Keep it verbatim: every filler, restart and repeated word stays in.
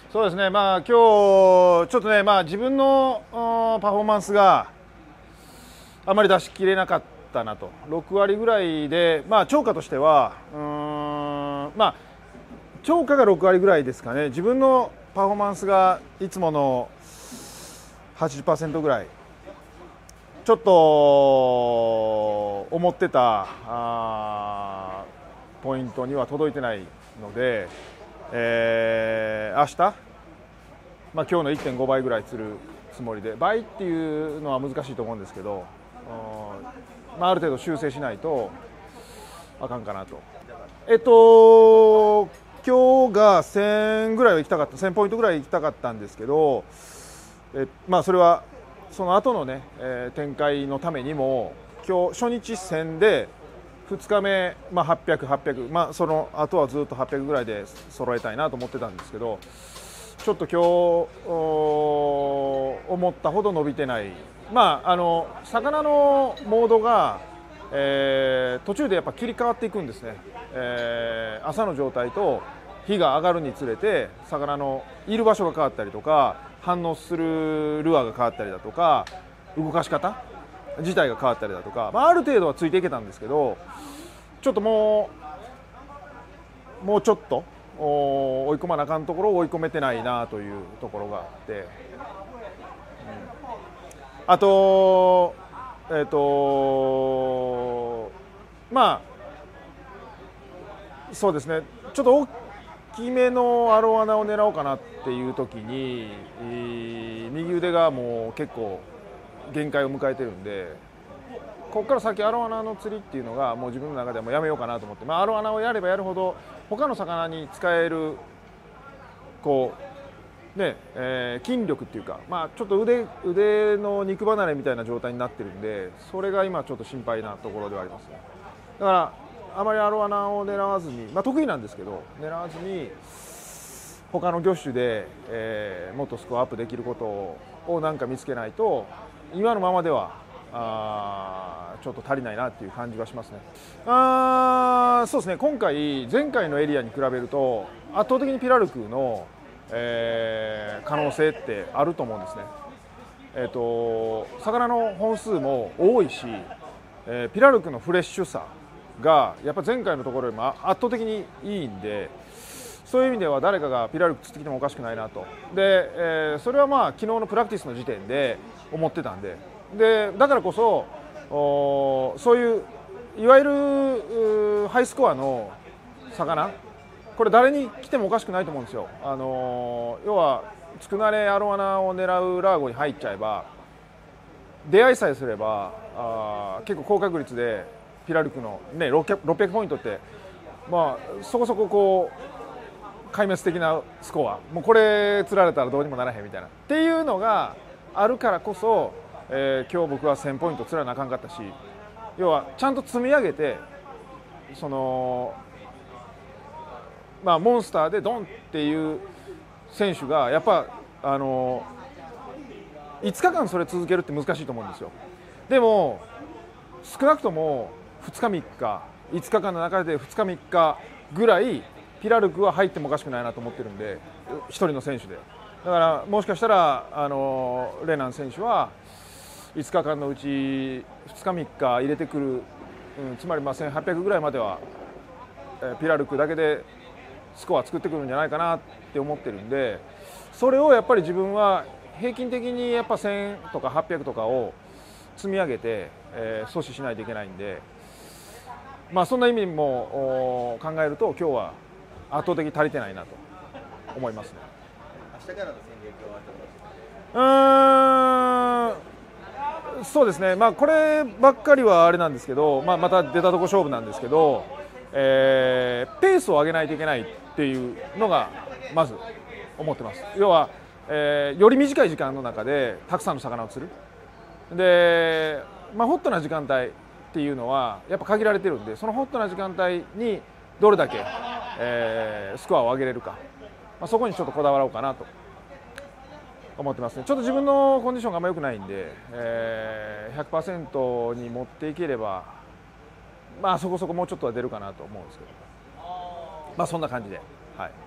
そうですね、まあ今日ちょっとね、まあ、自分のパフォーマンスがあまり出し切れなかったなと、ろく割ぐらいで、まあ、超過としては、うーんまあ、超過がろく割ぐらいですかね、自分のパフォーマンスがいつもの はちじゅっパーセント ぐらい、ちょっと思ってたあポイントには届いてないので、えー、明日、まあ、今日の いってんご 倍ぐらい釣るつもりで、倍っていうのは難しいと思うんですけど、まあ、ある程度修正しないとあかんかなと。えっと今日がせんぐらいは行きたかった、せんポイントぐらい行きたかったんですけど、えまあ、それはその後のね、えー、展開のためにも、今日初日せんでふつかめ、まあ、はっぴゃく、はっぴゃく、まあ、その後はずっとはっぴゃくぐらいで揃えたいなと思ってたんですけど、ちょっと今日思ったほど伸びてない、まあ、あの魚のモードが、えー、途中でやっぱ切り替わっていくんですね、えー、朝の状態と日が上がるにつれて魚のいる場所が変わったりとか、反応するルアーが変わったりだとか、動かし方自体が変わったりだとか、まあ、ある程度はついていけたんですけど、ちょっともうもうちょっと追い込まなあかんところを追い込めてないなというところがあって、うん、あとえっ、ー、とまあそうですね、ちょっと大きめのアロワナを狙おうかなっていう時に、右腕がもう結構限界を迎えてるんで、ここから先アロワナの釣りっていうのがもう自分の中でもやめようかなと思って、まあ、アロワナをやればやるほど他の魚に使えるこう、ねえー、筋力っていうか、まあ、ちょっと 腕, 腕の肉離れみたいな状態になってるんで、それが今ちょっと心配なところではありますね。だからあまりアロワナを狙わずに、まあ、得意なんですけど狙わずに他の魚種で、えー、もっとスコアアップできることをなんか見つけないと、今のままではあちょっと足りないなっていう感じはしますね。あそうですね、今回前回のエリアに比べると圧倒的にピラルクの、えー、可能性ってあると思うんですね。えーと魚の本数も多いし、えー、ピラルクのフレッシュさがやっぱ前回のところよりも圧倒的にいいんで、そういう意味では誰かがピラルク釣ってきてもおかしくないなと。で、えー、それはまあ昨日のプラクティスの時点で思ってたんで、でだからこそそういういわゆるハイスコアの魚、これ誰に来てもおかしくないと思うんですよ。あの要はつくなれアロワナを狙うラーゴに入っちゃえば、出会いさえすればあ結構高確率でピラルクの、ね、ろっぴゃく, ろっぴゃくポイントって、まあ、そこそここう壊滅的なスコア、もうこれ釣られたらどうにもならへんみたいなっていうのがあるからこそ、えー、今日僕はせんポイント釣らなあかんかったし、要はちゃんと積み上げて、そのまあモンスターでドンっていう選手がやっぱあのいつかかんそれ続けるって難しいと思うんですよ。でも少なくともふつかみっか、いつかかんの中でふつかみっかぐらいピラルクは入ってもおかしくないなと思ってるんで、ひとりの選手で。だからもしかしたらあのレナン選手はいつかかんのうちふつかみっか入れてくる、うん、つまりまあせんはっぴゃくぐらいまでは、えー、ピラルクだけでスコア作ってくるんじゃないかなって思ってるんで、それをやっぱり自分は平均的にやっぱせんとかはっぴゃくとかを積み上げて、えー、阻止しないといけないんで、まあ、そんな意味も考えると今日は圧倒的に足りてないなと思いますね。 明日からの戦略はうーんそうですね、まあ、こればっかりはあれなんですけど、まあ、また出たとこ勝負なんですけど、えー、ペースを上げないといけないっていうのがまず思ってます。要は、えー、より短い時間の中でたくさんの魚を釣る。で、まあ、ホットな時間帯っていうのはやっぱ限られてるんで、そのホットな時間帯にどれだけ、えー、スコアを上げれるか、まあ、そこにちょっとこだわろうかなと思ってますね。ちょっと自分のコンディションがあんま良くないんで、えー、ひゃくパーセント に持っていければ、まあそこそこもうちょっとは出るかなと思うんですけど、まあそんな感じで、はい。